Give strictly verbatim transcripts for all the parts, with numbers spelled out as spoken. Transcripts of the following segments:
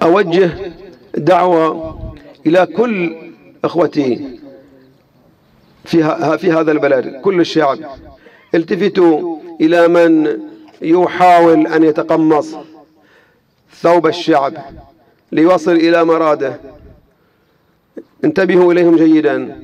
أوجه دعوة إلى كل إخوتي في في هذا البلد، كل الشعب: التفتوا إلى من يحاول أن يتقمص ثوب الشعب ليوصل إلى مراده، انتبهوا إليهم جيدا.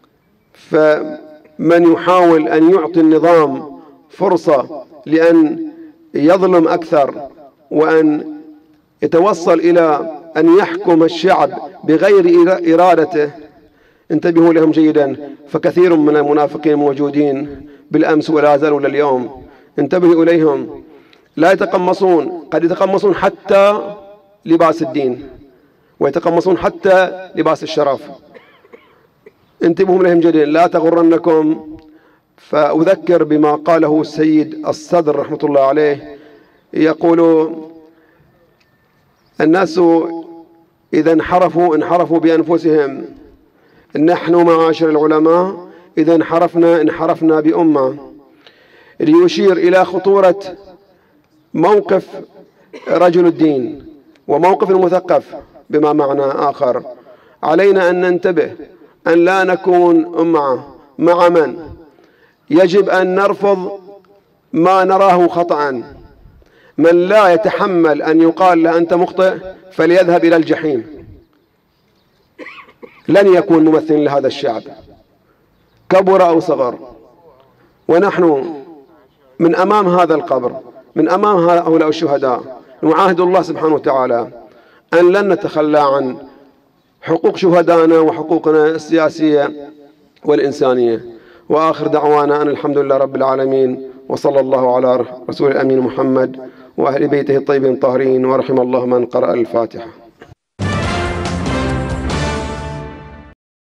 فمن يحاول أن يعطي النظام فرصة لأن يظلم أكثر وأن يتوصل إلى أن يحكم الشعب بغير إرادته، انتبهوا لهم جيدا، فكثير من المنافقين موجودين بالأمس ولا زالوا لليوم. انتبهوا إليهم، لا يتقمصون، قد يتقمصون حتى لباس الدين ويتقمصون حتى لباس الشرف. انتبهوا لهم جيدا، لا تغرنكم. فأذكر بما قاله السيد الصدر رحمة الله عليه، يقول: الناس إذا انحرفوا انحرفوا بأنفسهم، نحن معاشر العلماء إذا انحرفنا انحرفنا بأمة. ليشير إلى خطورة موقف رجل الدين وموقف المثقف بما معنى آخر. علينا أن ننتبه أن لا نكون مع مع من يجب أن نرفض ما نراه خطأ. من لا يتحمل أن يقال له أنت مخطئ فليذهب إلى الجحيم، لن يكون ممثل لهذا الشعب كبر أو صغر. ونحن من أمام هذا القبر، من أمام هؤلاء الشهداء، نعاهد الله سبحانه وتعالى أن لن نتخلى عن حقوق شهدائنا وحقوقنا السياسية والإنسانية. وآخر دعوانا أن الحمد لله رب العالمين، وصلى الله على رسول الأمين محمد وأهل بيته الطيبين الطاهرين، ورحم الله من قرأ الفاتحة.